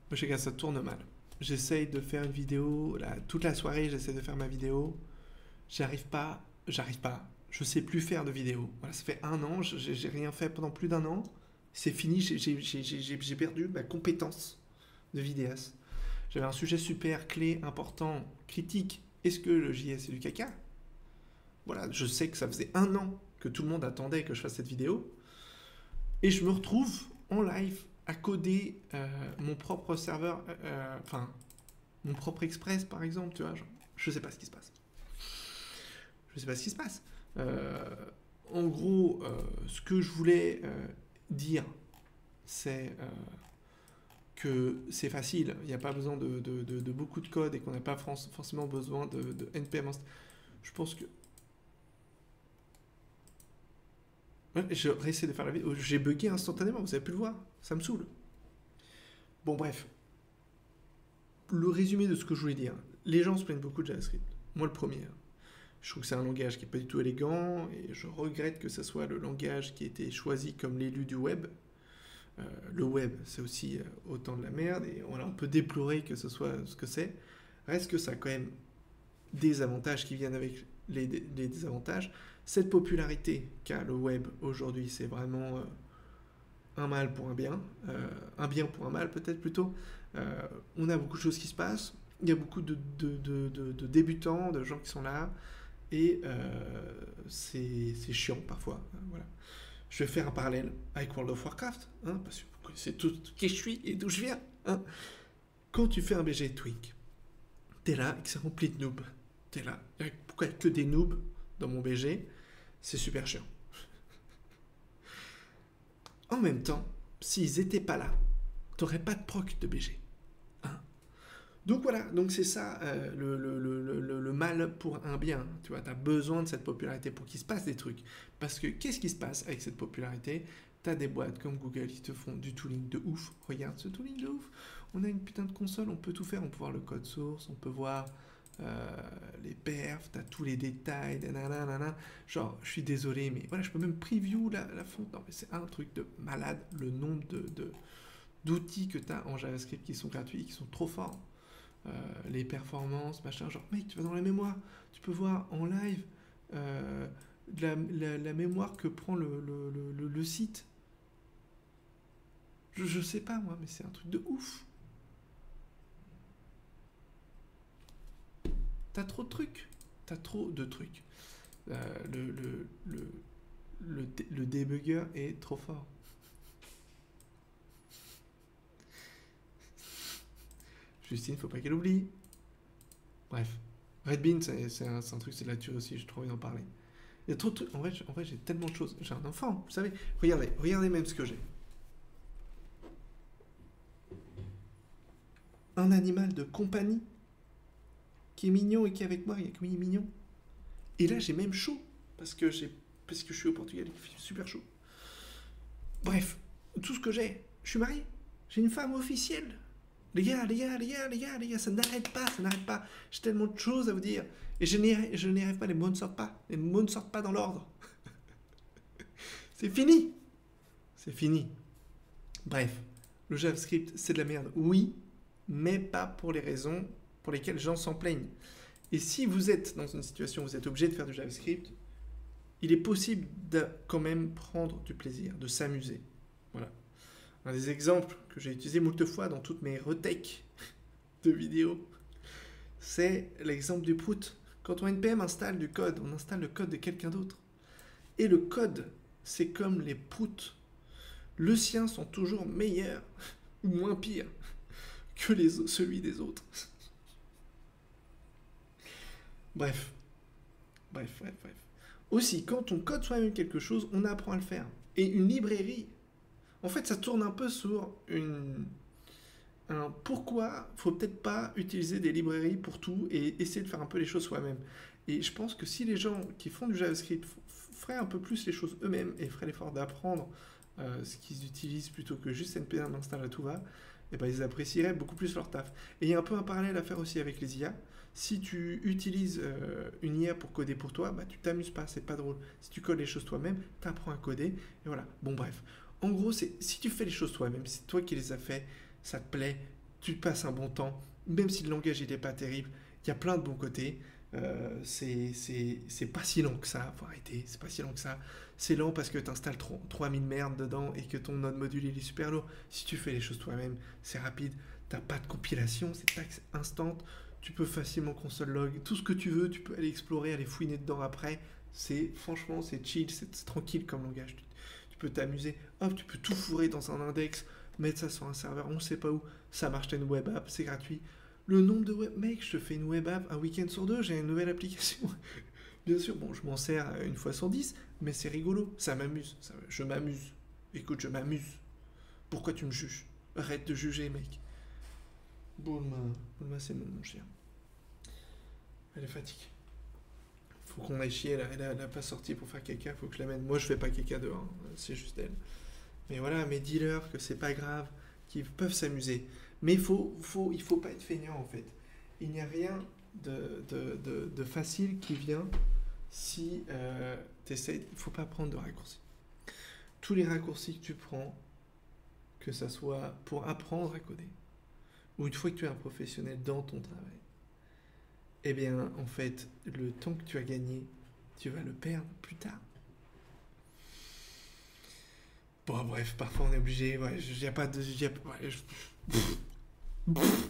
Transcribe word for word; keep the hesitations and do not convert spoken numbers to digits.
je regarde, ça tourne mal. J'essaye de faire une vidéo, là, toute la soirée, j'essaie de faire ma vidéo. J'arrive pas, j'arrive pas. Je sais plus faire de vidéo. Voilà, ça fait un an, j'ai j'ai rien fait pendant plus d'un an. C'est fini, j'ai j'ai- j'ai- j'ai- j'ai perdu ma compétence de vidéaste. J'avais un sujet super clé, important, critique. Est-ce que le J S est du caca? Voilà, je sais que ça faisait un an que tout le monde attendait que je fasse cette vidéo. Et je me retrouve en live à coder euh, mon propre serveur, euh, enfin, mon propre Express par exemple, tu vois. Genre, je sais pas ce qui se passe. Je sais pas ce qui se passe. Euh, en gros, euh, ce que je voulais euh, dire, c'est euh, que c'est facile. Il n'y a pas besoin de, de, de, de beaucoup de code et qu'on n'a pas forcément besoin de, de N P M. Je pense que... Ouais, je réessaie de faire la vidéo. J'ai bugué instantanément, vous avez pu le voir. Ça me saoule. Bon, bref. Le résumé de ce que je voulais dire. Les gens se plaignent beaucoup de JavaScript. Moi, le premier. Je trouve que c'est un langage qui n'est pas du tout élégant et je regrette que ce soit le langage qui a été choisi comme l'élu du web. Euh, le web, c'est aussi euh, autant de la merde et voilà, on peut déplorer que ce soit ce que c'est. Reste que ça a quand même des avantages qui viennent avec les, les désavantages. Cette popularité qu'a le web aujourd'hui, c'est vraiment euh, un mal pour un bien, euh, un bien pour un mal peut-être plutôt. Euh, on a beaucoup de choses qui se passent, il y a beaucoup de, de, de, de, de débutants, de gens qui sont là, et euh, c'est chiant parfois. Voilà. Je vais faire un parallèle avec World of Warcraft, hein, parce que vous connaissez tout qui je suis et d'où je viens. Hein. Quand tu fais un B G Twink, t'es là et que c'est rempli de noobs. T'es là. Pourquoi il n'y a que des noobs dans mon B G? C'est super chiant. En même temps, s'ils étaient pas là, t'aurais pas de proc de B G. Hein. Donc voilà, donc c'est ça euh, le, le, le, le, le mal pour un bien. Tu vois, t'as besoin de cette popularité pour qu'il se passe des trucs. Parce que qu'est-ce qui se passe avec cette popularité? T'as des boîtes comme Google qui te font du tooling de ouf. Regarde ce tooling de ouf. On a une putain de console, on peut tout faire. On peut voir le code source, on peut voir euh, les perfs, t'as tous les détails. Nanana. Genre, je suis désolé, mais voilà, je peux même preview la, la fonte. Non, mais c'est un truc de malade. Le nombre de, de, d'outils que t'as en JavaScript qui sont gratuits, qui sont trop forts. Euh, les performances, machin, genre mec, tu vas dans la mémoire, tu peux voir en live euh, la, la, la mémoire que prend le, le, le, le site. Je, je sais pas moi, mais c'est un truc de ouf. T'as trop de trucs, t'as trop de trucs. Euh, le, le, le, le, le débugger est trop fort. Justine, faut pas qu'elle oublie. Bref. Red Bean, c'est un, un truc, c'est de la tuerie aussi, j'ai trop envie d'en parler. Il y a trop de trucs. En vrai, en vrai j'ai tellement de choses. J'ai un enfant, vous savez. Regardez, regardez même ce que j'ai. Un animal de compagnie qui est mignon et qui est avec moi, il est mignon. Et là, j'ai même chaud parce que j'ai, parce que je suis au Portugal, il fait super chaud. Bref, tout ce que j'ai. Je suis marié. J'ai une femme officielle. Les gars, les gars, les gars, les gars, les gars, ça n'arrête pas, ça n'arrête pas. J'ai tellement de choses à vous dire. Et je n'y arrive pas, les mots ne sortent pas. Les mots ne sortent pas dans l'ordre. C'est fini. C'est fini. Bref, le JavaScript, c'est de la merde. Oui, mais pas pour les raisons pour lesquelles les gens s'en plaignent. Et si vous êtes dans une situation où vous êtes obligé de faire du JavaScript, il est possible de quand même prendre du plaisir, de s'amuser. Voilà. Un des exemples que j'ai utilisé moult fois dans toutes mes retakes de vidéos, c'est l'exemple du prout. Quand on N P M installe du code, on installe le code de quelqu'un d'autre. Et le code, c'est comme les proutes. Le sien sont toujours meilleurs ou moins pires que les, celui des autres. Bref. Bref, bref, bref. Aussi, quand on code soi-même quelque chose, on apprend à le faire. Et une librairie, en fait, ça tourne un peu sur une... un pourquoi faut peut-être pas utiliser des librairies pour tout et essayer de faire un peu les choses soi-même. Et je pense que si les gens qui font du JavaScript feraient un peu plus les choses eux-mêmes et feraient l'effort d'apprendre euh, ce qu'ils utilisent plutôt que juste N P M install à tout va, et ben ils apprécieraient beaucoup plus leur taf. Et il y a un peu un parallèle à faire aussi avec les I A. Si tu utilises euh, une I A pour coder pour toi, bah tu t'amuses pas, c'est pas drôle. Si tu codes les choses toi-même, tu apprends à coder, et voilà. Bon bref. En gros, c'est si tu fais les choses toi-même, c'est toi qui les as fait, ça te plaît, tu passes un bon temps, même si le langage il est pas terrible, il y a plein de bons côtés. Euh, c'est, c'est, c'est pas si lent que ça, faut arrêter, c'est pas si lent que ça. C'est lent parce que tu installes trois mille merdes dedans et que ton node module il est super lourd. Si tu fais les choses toi-même, c'est rapide, t'as pas de compilation, c'est taxe instant, tu peux facilement console log, tout ce que tu veux, tu peux aller explorer, aller fouiner dedans après. C'est franchement, c'est chill, c'est, c'est tranquille comme langage. Tu, tu peux t'amuser, hop, tu peux tout fourrer dans un index, mettre ça sur un serveur, on sait pas où, ça marche, t'as une web app, c'est gratuit. Le nombre de web... Mec, je te fais une web app un week-end sur deux, j'ai une nouvelle application. Bien sûr, bon, je m'en sers une fois sur dix, mais c'est rigolo, ça m'amuse. Ça, je m'amuse. Écoute, je m'amuse. Pourquoi tu me juges? Arrête de juger, mec. Boulma, Boulma, c'est mon, mon chien. Elle est fatiguée. Faut qu'on aille chier, elle, elle, elle a pas sorti pour faire caca, faut que je l'amène. Moi, je fais pas caca dehors, hein, c'est juste elle. Mais voilà, mes dealers, que c'est pas grave, qui peuvent s'amuser. Mais il faut, faut, il faut pas être feignant en fait. Il n'y a rien de, de, de, de facile qui vient si euh, tu essaies. Il ne faut pas prendre de raccourcis. Tous les raccourcis que tu prends, que ça soit pour apprendre à coder, ou une fois que tu es un professionnel dans ton travail, eh bien en fait, le temps que tu as gagné, tu vas le perdre plus tard. Bon, bref, parfois on est obligé. Ouais, il n'y a pas de. Y a, ouais, je,